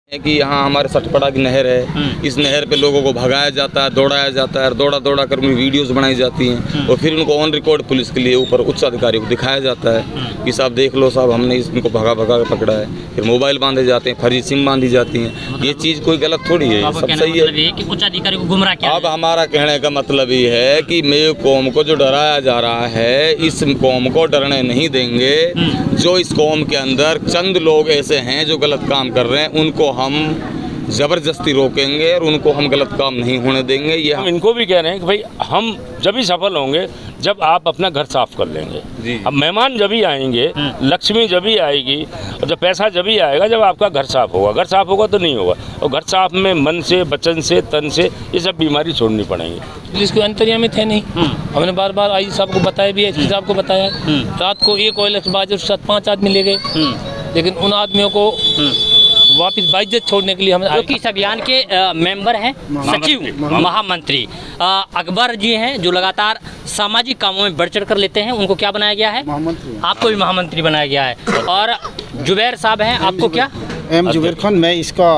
है कि यहाँ हमारे सटपड़ा की नहर है, इस नहर पे लोगों को भगाया जाता है, दौड़ाया जाता है, दौड़ा दौड़ा कर उनकी वीडियोस बनाई जाती हैं और फिर उनको ऑन रिकॉर्ड पुलिस के लिए ऊपर उच्च अधिकारी को दिखाया जाता है कि साहब देख लो साहब, हमने इनको भगा भगा कर पकड़ा है। फिर मोबाइल बांधे जाते हैं, फर्जी सिम बांधी जाती हैं। ये चीज़ कोई गलत थोड़ी है, सब सही है कि उच्च अधिकारी को गुमराह किया। अब हमारा कहने का मतलब ये है कि मेरे कौम को जो डराया जा रहा है, इस कौम को डरने नहीं देंगे। जो इस कौम के अंदर चंद लोग ऐसे हैं जो गलत काम कर रहे हैं, उनको हम ज़बरदस्ती रोकेंगे और उनको हम गलत काम नहीं होने देंगे। ये हम इनको भी कह रहे हैं कि भाई हम जब भी सफल होंगे जब आप अपना घर साफ कर लेंगे। अब मेहमान जब भी आएंगे, लक्ष्मी जब भी आएगी और जब पैसा जब भी आएगा जब आपका घर साफ होगा। घर साफ होगा तो नहीं होगा, और घर साफ में मन से, वचन से, तन से ये सब बीमारी छोड़नी पड़ेंगी। पुलिस को अंतर्यामी थे नहीं, हमने बार बार आई साहब को बताया भी, एसपी साहब को बताया। रात को एक ऑयल बाज 7-5 आदमी ले गए, लेकिन उन आदमियों को वापिस बाइज्जत छोड़ने के लिए हम जो कि इस अभियान के मेंबर हैं, सचिव, महामंत्री अकबर जी हैं, जो लगातार सामाजिक कामों में बढ़ चढ़ कर लेते हैं। उनको क्या बनाया गया है? आपको भी महामंत्री बनाया गया है। और जुबैर साहब हैं, आपको क्या? एम जुबैर खान, मैं इसका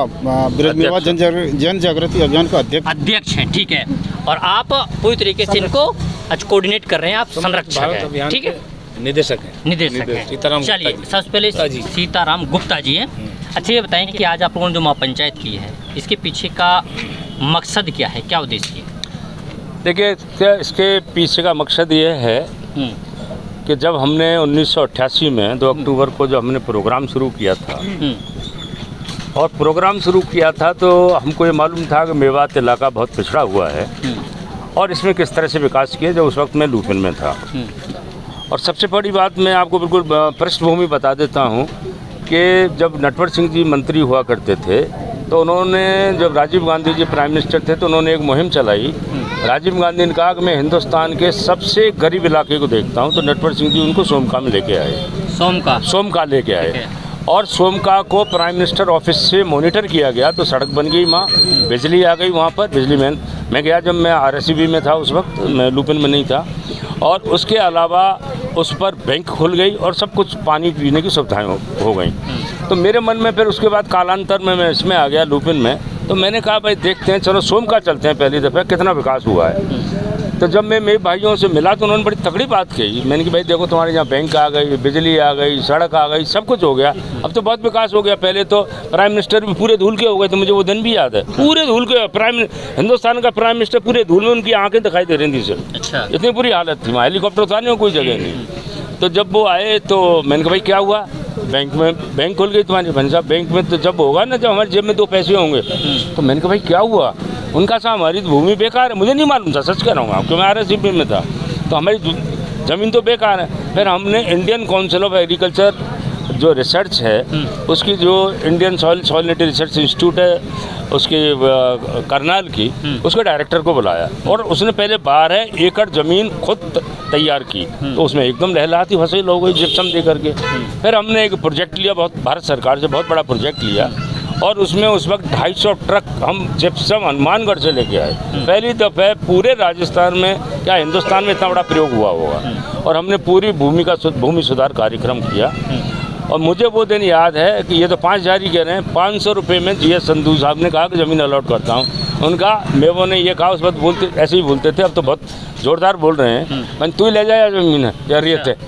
जन जागृति अभियान का अध्यक्ष हैं। ठीक है, और आप पूरी तरीके से इनको कोऑर्डिनेट कर रहे हैं, आप संरक्षक हैं, ठीक है, निदेशक हैं। चलिए, सबसे पहले सीताराम गुप्ता जी हैं। अच्छा, ये बताएं कि आज आप लोगों ने जो महापंचायत की है, इसके पीछे का मकसद क्या है, क्या उद्देश्य है? देखिए, इसके पीछे का मकसद ये है कि जब हमने 1988 में 2 अक्टूबर को जब हमने प्रोग्राम शुरू किया था, और प्रोग्राम शुरू किया था तो हमको ये मालूम था कि मेवात इलाका बहुत पिछड़ा हुआ है और इसमें किस तरह से विकास किया, जब उस वक्त मैं लुपिन में था। और सबसे बड़ी बात मैं आपको बिल्कुल पृष्ठभूमि बता देता हूँ कि जब नटवर सिंह जी मंत्री हुआ करते थे तो उन्होंने, जब राजीव गांधी जी प्राइम मिनिस्टर थे तो उन्होंने एक मुहिम चलाई। राजीव गांधी ने कहा कि मैं हिंदुस्तान के सबसे गरीब इलाके को देखता हूँ, तो नटवर सिंह जी उनको सोमका में लेके आए। सोमका लेके आए और सोमका को प्राइम मिनिस्टर ऑफिस से मॉनिटर किया गया, तो सड़क बन गई, वहाँ बिजली आ गई। वहाँ पर बिजली मैन मैं गया जब मैं RSCB में था, उस वक्त मैं लुपिन में नहीं था। और उसके अलावा उस पर बैंक खुल गई और सब कुछ पानी पीने की सुविधाएं हो गई। तो मेरे मन में फिर उसके बाद कालांतर में मैं इसमें आ गया लुपिन में, तो मैंने कहा भाई देखते हैं, चलो सोमका चलते हैं पहली दफ़ा, कितना विकास हुआ है। तो जब मैं मेरे भाइयों से मिला तो उन्होंने बड़ी तगड़ी बात कही। मैंने कि भाई देखो, तुम्हारे यहाँ बैंक आ गई, बिजली आ गई, सड़क आ गई, सब कुछ हो गया, अब तो बहुत विकास हो गया। पहले तो प्राइम मिनिस्टर भी पूरे धूल के हो गए, तो मुझे वो दिन भी याद है, पूरे धूल के हिंदुस्तान का प्राइम मिनिस्टर पूरे धूल में, उनकी आंखें दिखाई दे रही थी सर। अच्छा, इतनी बुरी हालत थी वहाँ, हेलीकॉप्टर उतारने को कोई जगह नहीं। तो जब वो आए तो मैंने कहा भाई क्या हुआ? बैंक खुल गई तुम्हारी। भाई साहब, बैंक में तो जब होगा ना जब हमारी जेब में 2 पैसे होंगे। तो मैंने कहा भाई क्या हुआ? उनका साहब हमारी भूमि बेकार है। मुझे नहीं मालूम था, सच कह रहा हूँ आपको, मैं RSCB में था, तो हमारी ज़मीन तो बेकार है। फिर हमने इंडियन काउंसिल ऑफ एग्रीकल्चर जो रिसर्च है, उसकी जो इंडियन सॉइलिनिटी रिसर्च इंस्टीट्यूट है, उसके करनाल की, उसके डायरेक्टर को बुलाया और उसने पहले 12 एकड़ ज़मीन खुद तैयार की। तो उसमें एकदम लहलहाती फसल हो गई जिप्सम दे करके। फिर हमने एक प्रोजेक्ट लिया, बहुत भारत सरकार से बहुत बड़ा प्रोजेक्ट लिया, और उसमें उस वक्त 250 ट्रक हम जिप्सम हनुमानगढ़ से लेके आए। पहली दफ़े पूरे राजस्थान में, क्या हिंदुस्तान में इतना बड़ा प्रयोग हुआ होगा। और हमने पूरी भूमि सुधार कार्यक्रम किया। और मुझे वो दिन याद है कि ये तो 5000 ही कह रहे हैं, 500 रुपये में GS संधू साहब ने कहा कि ज़मीन अलॉट करता हूँ। उनका मेवों ने ये कहा, उस वक्त बोलते ऐसे ही बोलते थे, अब तो बहुत ज़ोरदार बोल रहे हैं, मैं तू ही ले जाए ज़मीन है जरिए थे।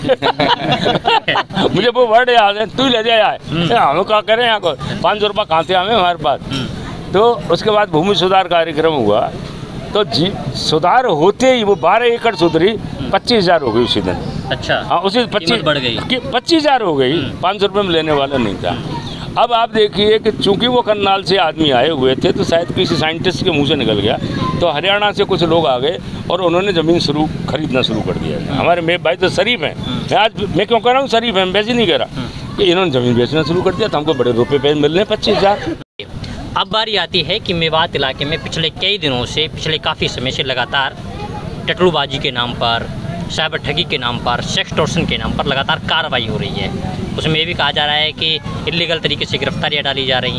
मुझे वो वर्ड याद है, तू ही ले जाए, हम क्या करें यहाँ को, 500 रुपये कहाँ थे हमारे पास। तो उसके बाद भूमि सुधार कार्यक्रम हुआ, तो सुधार होते ही वो 12 एकड़ सुधरी, 25,000 हो गई उसी दिन। अच्छा, हाँ, उसी 25,000 हो गई, 500 रुपये में लेने वाला नहीं था। अब आप देखिए कि चूंकि वो करनाल से आदमी आए हुए थे, तो शायद किसी साइंटिस्ट के मुंह से निकल गया, तो हरियाणा से कुछ लोग आ गए और उन्होंने ज़मीन खरीदना शुरू कर दिया। हमारे मेरे भाई तो शरीफ हैं, मैं क्यों कह रहा हूँ शरीफ हैं, वैसे नहीं कह रहा, कि इन्होंने ज़मीन बेचना शुरू कर दिया, तो हमको बड़े रुपये मिल रहे हैं, 25,000। अब बारी आती है कि मेवात इलाके में पिछले कई दिनों से, पिछले काफ़ी समय से लगातार टटलूबाजी के नाम पर, साइबर ठगी के नाम पर, सेक्सटॉर्शन के नाम पर लगातार कार्रवाई हो रही है। उसमें ये भी कहा जा रहा है कि इलीगल तरीके से गिरफ्तारियां डाली जा रही हैं,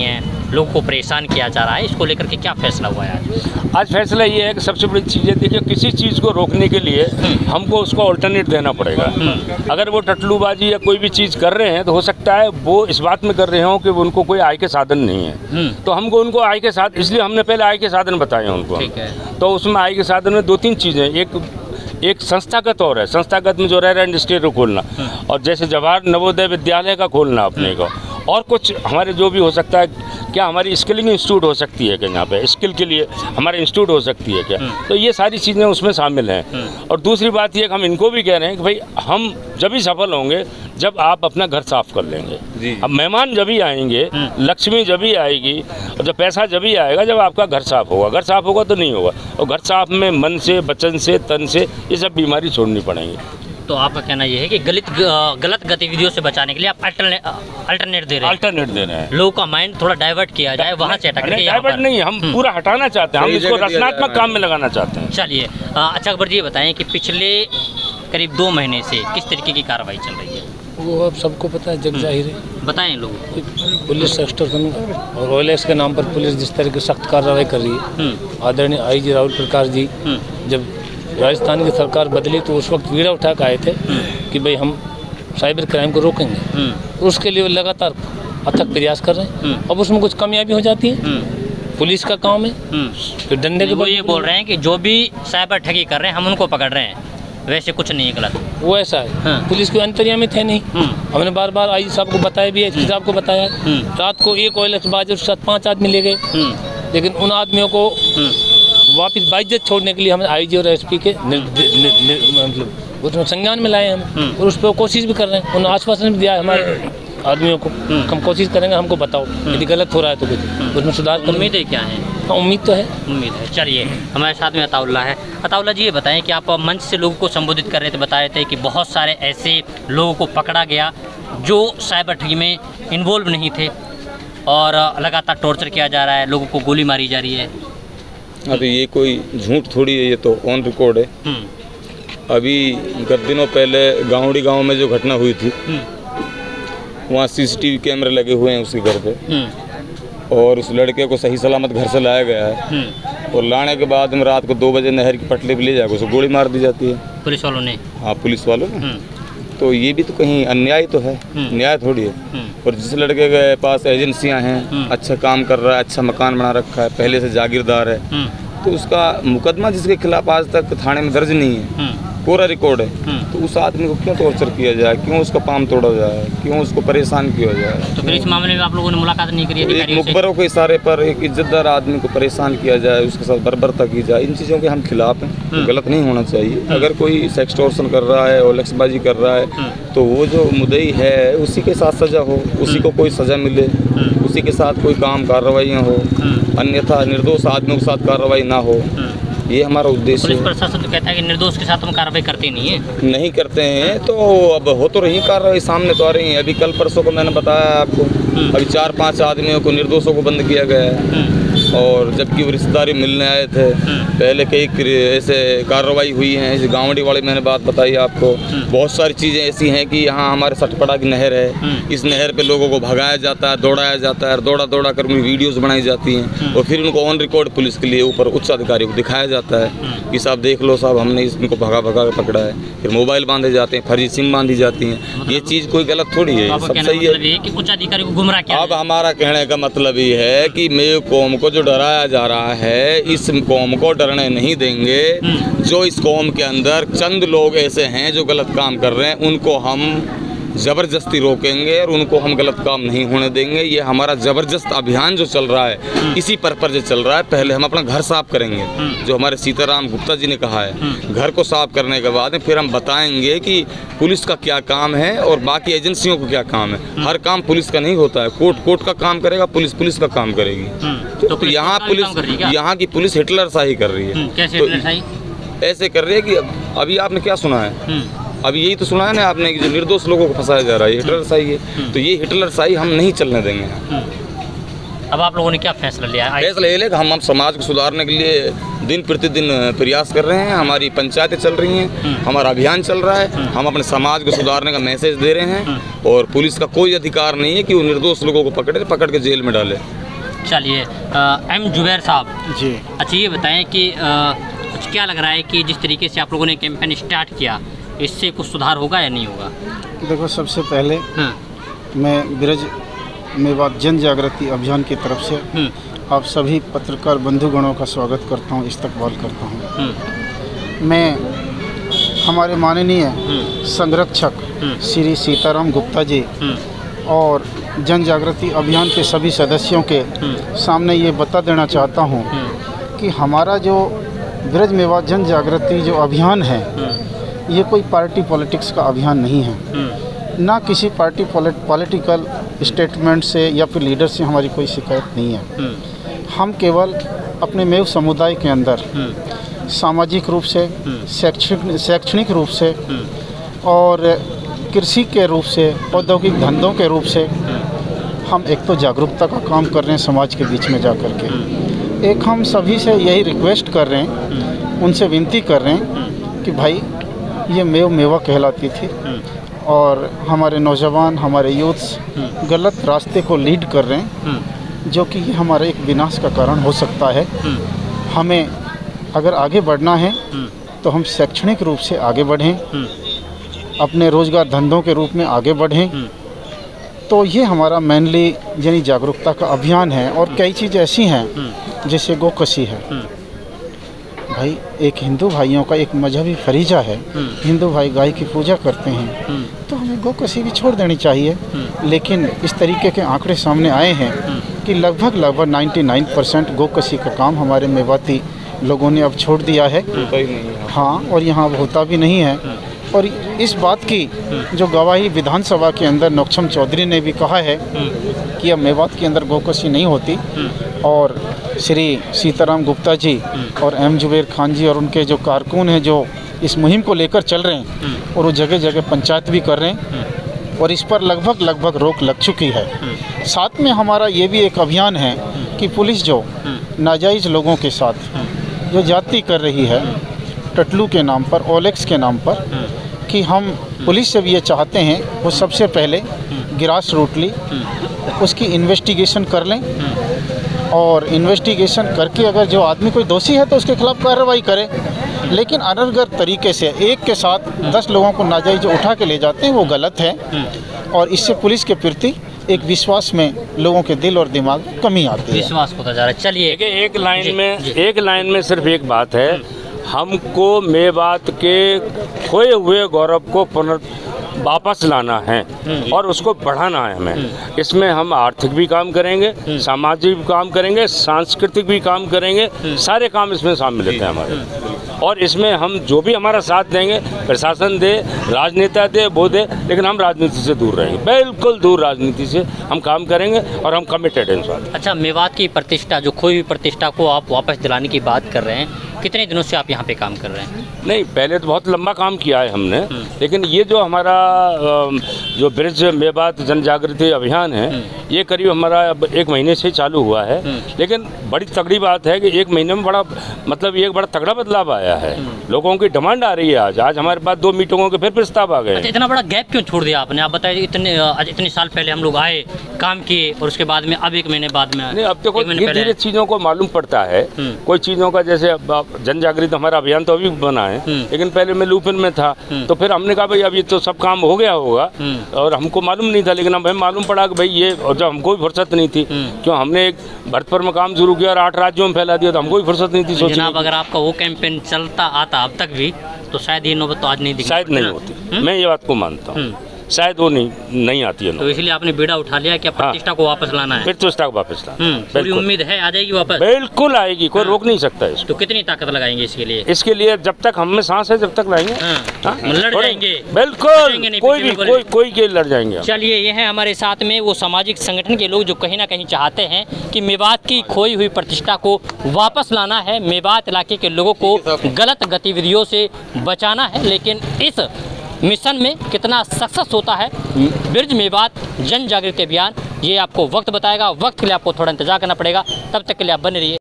लोगों को परेशान किया जा रहा है, इसको लेकर के क्या फैसला हुआ है आज? आज फैसला ये है कि सबसे बड़ी चीज़ है, देखिए किसी चीज़ को रोकने के लिए हमको उसको ऑल्टरनेट देना पड़ेगा। अगर वो टटलूबाजी या कोई भी चीज़ कर रहे हैं तो हो सकता है वो इस बात में कर रहे हों कि उनको कोई आय के साधन नहीं है, तो हमको उनको आय के साधन, इसलिए हमने पहले आय के साधन बताए हैं उनको। ठीक है। तो उसमें आय के साधन में 2-3 चीज़ें, एक संस्थागत और है, संस्थागत में जो रह रहा है इंडस्ट्री को खोलना, और जैसे जवाहर नवोदय विद्यालय का खोलना अपने को, और कुछ हमारे जो भी हो सकता है, क्या हमारी स्किलिंग इंस्टीट्यूट हो सकती है क्या, यहाँ पे स्किल के लिए हमारे इंस्टीट्यूट हो सकती है क्या, तो ये सारी चीज़ें उसमें शामिल हैं। और दूसरी बात ये कि हम इनको भी कह रहे हैं कि भाई हम जब ही सफल होंगे जब आप अपना घर साफ कर लेंगे। अब मेहमान जब ही आएंगे, लक्ष्मी जब ही आएगी, और जब पैसा जब ही आएगा जब आपका घर साफ होगा। घर साफ होगा तो नहीं होगा, और घर साफ में मन से, वचन से, तन से ये सब बीमारी छोड़नी पड़ेंगी। तो आपका कहना यह है कि गलत गतिविधियों से बचाने के लिए आप अल्टरनेट दे रहे हैं, लोगों का माइंड थोड़ा डाइवर्ट किया जाए, वहाँ से हटा करके डाइवर्ट नहीं, हम पूरा हटाना चाहते हैं, हम इसको रचनात्मक काम में लगाना चाहते हैं। चलिए, अच्छा अकबर जी ये बताएं कि पिछले करीब 2 महीने से किस तरीके की कार्रवाई चल रही है? वो अब सबको पता है, जग जाहिर है। बताएं लोगों को। पुलिस एक्सटॉर्शन और OLX के नाम पर पुलिस जिस तरह की सख्त कार्रवाई कर रही है, आदरणीय IG राहुल प्रकाश जी जब राजस्थान की सरकार बदली तो उस वक्त वीड़ा उठा के आए थे कि भाई हम साइबर क्राइम को रोकेंगे, उसके लिए वो लगातार अथक प्रयास कर रहे हैं। अब उसमें कुछ कमियां भी हो जाती हैं, पुलिस का काम है, फिर डंडे के वो ये बोल रहे हैं कि जो भी साइबर ठगी कर रहे हैं हम उनको पकड़ रहे हैं, वैसे कुछ नहीं है गलत, वो ऐसा है। पुलिस के अंतर्यामी थे नहीं, हमने बार बार IG साहब को बताया भी है, SP साहब को बताया। रात को एक OLX बाजे 7-5 आदमी ले गए, लेकिन उन आदमियों को वापस बाइज्जत छोड़ने के लिए हमने IG और SP के मतलब उसमें संज्ञान में लाए हम, और उस पर कोशिश भी कर रहे हैं। उन्होंने आश्वासन भी दिया है हमारे आदमियों को, हम कोशिश करेंगे, हमको बताओ यदि गलत हो रहा है तो कुछ उसमें सुधार करेंगे। उम्मीदें क्या है? हाँ, उम्मीद तो है, उम्मीद है। चलिए, हमारे साथ में अताउल्ला है। अताउल्ला जी ये बताएं कि आप मंच से लोगों को संबोधित कर रहे थे, बता रहे थे कि बहुत सारे ऐसे लोगों को पकड़ा गया जो साइबर ठगी में इन्वॉल्व नहीं थे, और लगातार टॉर्चर किया जा रहा है, लोगों को गोली मारी जा रही है। अभी ये कोई झूठ थोड़ी है, ये तो ऑन रिकॉर्ड है। अभी कुछ दिनों पहले गाँवड़ी गांव में जो घटना हुई थी, वहाँ CCTV कैमरे लगे हुए हैं उसके घर पे, और उस लड़के को सही सलामत घर से लाया गया है, और लाने के बाद में रात को 2 बजे नहर की पटली पे ले जाकर उसको गोली मार दी जाती है पुलिस वालों ने। हाँ, पुलिस वालों ने। तो ये भी तो कहीं अन्याय तो है, न्याय थोड़ी है। और जिस लड़के के पास एजेंसियां हैं, अच्छा काम कर रहा है, अच्छा मकान बना रखा है, पहले से जागीरदार है, तो उसका मुकदमा जिसके खिलाफ आज तक थाने में दर्ज नहीं है, पूरा रिकॉर्ड है, तो उस आदमी को क्यों टॉर्चर किया जाए, क्यों उसका पाम तोड़ा जाए, क्यों उसको परेशान किया जाए? तो फिर इस मामले में आप लोगों ने मुलाकात नहीं करी? एक मुखबरों के इशारे पर एक इज्जतदार आदमी को परेशान किया जाए, उसके साथ बर्बरता की जाए, इन चीज़ों के हम खिलाफ हैं। तो गलत नहीं होना चाहिए। अगर कोई सेक्सटॉर्शन कर रहा है, OLX-बाजी कर रहा है, तो वो जो मुद्दई है उसी के साथ सजा हो, उसी को कोई सजा मिले, उसी के साथ कोई काम कार्रवाइयाँ हो, अन्यथा निर्दोष आदमियों के साथ कार्रवाई ना हो, ये हमारा उद्देश्य है। पुलिस प्रशासन तो कहता है कि निर्दोष के साथ हम कार्रवाई करते नहीं है। नहीं करते हैं तो अब हो तो रही कार्रवाई, सामने तो आ रही है। अभी कल परसों को मैंने बताया आपको, अभी 4-5 आदमियों को, निर्दोषों को बंद किया गया है, और जबकि वो रिश्तेदारी मिलने आए थे। पहले कई ऐसे कार्रवाई हुई हैं, इस गाँवड़ी वाले मैंने बात बताई आपको। बहुत सारी चीज़ें ऐसी हैं कि यहाँ हमारे सटपड़ा की नहर है, इस नहर पे लोगों को भगाया जाता है, दौड़ाया जाता है, दौड़ा दौड़ा कर उनकी वीडियोज़ बनाई जाती हैं, और फिर उनको ऑन रिकॉर्ड पुलिस के लिए ऊपर उच्च अधिकारी को दिखाया जाता है कि साहब देख लो साहब, हमने इनको भगा भगा कर पकड़ा है। फिर मोबाइल बांधे जाते हैं, फर्जी सिम बांधी जाती हैं। ये चीज़ कोई गलत थोड़ी है, सब सही है कि उच्च अधिकारी को गुमराह किया। अब हमारा कहने का मतलब ये है कि मेरे कौम को जो डराया जा रहा है, इस कौम को डरने नहीं देंगे। जो इस कौम के अंदर चंद लोग ऐसे हैं जो गलत काम कर रहे हैं, उनको हम ज़बरदस्ती रोकेंगे और उनको हम गलत काम नहीं होने देंगे। ये हमारा ज़बरदस्त अभियान जो चल रहा है, इसी पर्पज से चल रहा है। पहले हम अपना घर साफ करेंगे, जो हमारे सीताराम गुप्ता जी ने कहा है। घर को साफ करने के बाद फिर हम बताएंगे कि पुलिस का क्या काम है और बाकी एजेंसियों को क्या काम है। हर काम पुलिस का नहीं होता है, कोर्ट का काम करेगा, पुलिस का काम करेगी। तो यहाँ की पुलिस हिटलर शाही कर रही है। कैसे हिटलर शाही? ऐसे कर रही है कि अभी आपने क्या सुना है, अभी यही तो सुना है ना आपने कि जो निर्दोष लोगों को फंसाया जा रहा है, हिटलर शाही है। तो ये हिटलर शाही हम नहीं चलने देंगे। अब आप लोगों ने क्या फैसला लिया है? फैसला ये लेगा, हम समाज को सुधारने के लिए दिन प्रतिदिन प्रयास कर रहे हैं। हमारी पंचायतें चल रही हैं, हमारा अभियान चल रहा है। हम अपने समाज को सुधारने का मैसेज दे रहे हैं, और पुलिस का कोई अधिकार नहीं है कि वो निर्दोष लोगों को पकड़ के जेल में डाले। चलिए एम जुबैर साहब जी। अच्छा ये बताएं कि कुछ क्या लग रहा है कि जिस तरीके से आप लोगों ने कैंपेन स्टार्ट किया इससे कुछ सुधार होगा या नहीं होगा? देखो, सबसे पहले मैं ब्रज मेवात जन जागृति अभियान की तरफ से आप सभी पत्रकार बंधुगणों का स्वागत करता हूँ, इस्तकबाल करता हूँ। मैं हमारे माननीय संरक्षक श्री सीताराम गुप्ता जी और जन जागृति अभियान के सभी सदस्यों के सामने ये बता देना चाहता हूँ कि हमारा जो ब्रज मेवात जन जागृति जो अभियान है ये कोई पार्टी पॉलिटिक्स का अभियान नहीं है। ना किसी पार्टी पॉलिटिकल स्टेटमेंट से या फिर लीडर से हमारी कोई शिकायत नहीं है। हम केवल अपने मेव समुदाय के अंदर सामाजिक रूप से, शैक्षणिक रूप से और कृषि के रूप से, औद्योगिक धंधों के रूप से हम एक तो जागरूकता का काम कर रहे हैं समाज के बीच में जा कर के। एक हम सभी से यही रिक्वेस्ट कर रहे हैं, उनसे विनती कर रहे हैं कि भाई ये मेवा कहलाती थी और हमारे नौजवान, हमारे यूथ्स गलत रास्ते को लीड कर रहे हैं, जो कि ये हमारे एक विनाश का कारण हो सकता है। हमें अगर आगे बढ़ना है तो हम शैक्षणिक रूप से आगे बढ़ें, अपने रोज़गार धंधों के रूप में आगे बढ़ें। तो ये हमारा मेनली यानी जागरूकता का अभियान है। और कई चीज़ ऐसी हैं जैसे गोकशी है। भाई एक हिंदू भाइयों का एक मजहबी फरीजा है, हिंदू भाई गाय की पूजा करते हैं, तो हमें गोकशी भी छोड़ देनी चाहिए। लेकिन इस तरीके के आंकड़े सामने आए हैं कि लगभग 99% गोकशी का काम हमारे मेवाती लोगों ने अब छोड़ दिया है। हाँ, और यहाँ होता भी नहीं है। और इस बात की जो गवाही विधानसभा के अंदर नौक्षम चौधरी ने भी कहा है कि अब मेवात के अंदर गोकशी नहीं होती। और श्री सीताराम गुप्ता जी और एम जुबैर खान जी और उनके जो कारकुन हैं जो इस मुहिम को लेकर चल रहे हैं और वो जगह जगह पंचायत भी कर रहे हैं और इस पर लगभग रोक लग चुकी है। साथ में हमारा ये भी एक अभियान है कि पुलिस जो नाजायज़ लोगों के साथ जो जाति कर रही है टटलू के नाम पर, ओलेक्स के नाम पर, कि हम पुलिस से भी ये चाहते हैं वो सबसे पहले ग्रास रूटली उसकी इन्वेस्टिगेशन कर लें और इन्वेस्टिगेशन करके अगर जो आदमी कोई दोषी है तो उसके खिलाफ कार्रवाई करें। लेकिन अनर्गत तरीके से एक के साथ 10 लोगों को नाजायज उठा के ले जाते हैं, वो गलत है। और इससे पुलिस के प्रति एक विश्वास में लोगों के दिल और दिमाग कमी आती है, विश्वास होता जा रहा है। चलिए एक लाइन में सिर्फ एक बात है, हमको मेवात के खोए हुए गौरव को वापस लाना है और उसको बढ़ाना है हमें। इसमें हम आर्थिक भी काम करेंगे, सामाजिक भी काम करेंगे, सांस्कृतिक भी काम करेंगे, सारे काम इसमें शामिल रहते हैं हमारे। और इसमें हम जो भी हमारा साथ देंगे, प्रशासन दे, राजनेता दे, वो दे, लेकिन हम राजनीति से दूर रहेंगे, बिल्कुल दूर राजनीति से हम काम करेंगे और हम कमिटेड हैं इस बात। अच्छा, मेवात की प्रतिष्ठा, जो खोई हुई प्रतिष्ठा को आप वापस दिलाने की बात कर रहे हैं, कितने दिनों से आप यहाँ पे काम कर रहे हैं? नहीं, पहले तो बहुत लंबा काम किया है हमने, लेकिन ये जो हमारा जो ब्रज मेवात जन जागृति अभियान है, ये करीब हमारा 1 महीने से चालू हुआ है। लेकिन बड़ी तगड़ी बात है कि 1 महीने में एक बड़ा तगड़ा बदलाव आया है। लोगों की डिमांड आ रही है। आज हमारे पास 2 मीटिंगों के फिर प्रस्ताव आ गए। अच्छा, इतना बड़ा गैप क्यों छोड़ दिया आपने? आप बताइए, इतने साल पहले हम लोग आए, काम किए और उसके बाद में अब 1 महीने बाद में नहीं, अब तो धीरे-धीरे चीज़ों को मालूम पड़ता है। कोई चीज़ों का, जैसे जन जागृति हमारा अभियान तो अभी बना है, लेकिन पहले मैं लूपिन में था, तो फिर हमने कहा भाई अब ये तो सब काम हो गया होगा, और हमको मालूम नहीं था। लेकिन अब हमें मालूम पड़ा कि भाई ये, और जब हमको भी फुर्सत नहीं थी, क्यों हमने एक भरतपुर में काम शुरू किया और 8 राज्यों में फैला दिया, तो हमको भी फुर्सत नहीं थी सोचने। जनाब, अगर आपका वो कैंपेन चलता आता अब तक भी, तो शायद ये नौबत तो आज नहीं दिखी, शायद नहीं होती। मैं ये बात को मानता हूँ, शायद वो नहीं आती है। तो इसलिए आपने बेड़ा उठा लिया कि प्रतिष्ठा को वापस लाना है। प्रतिष्ठा को वापस लाना, पूरी उम्मीद है आ जाएगी वापस? बिल्कुल आएगी, कोई रोक नहीं सकता इसको। तो कितनी ताकत लगाएंगे इसके लिए? इसके लिए जब तक हम में सांस है, जब तक लाएंगे, लड़ जाएंगे, बिल्कुल, कोई लड़ जाएंगे। चलिए, ये है हमारे साथ में वो सामाजिक संगठन के लोग जो कहीं ना कहीं चाहते हैं कि मेवात की खोई हुई प्रतिष्ठा को वापस लाना है, मेवात इलाके के लोगों को गलत गतिविधियों से बचाना है। लेकिन इस मिशन में कितना सक्सेस होता है ब्रज मेवात जन जागृति अभियान, ये आपको वक्त बताएगा। वक्त के लिए आपको थोड़ा इंतजार करना पड़ेगा, तब तक के लिए आप बने रहिए।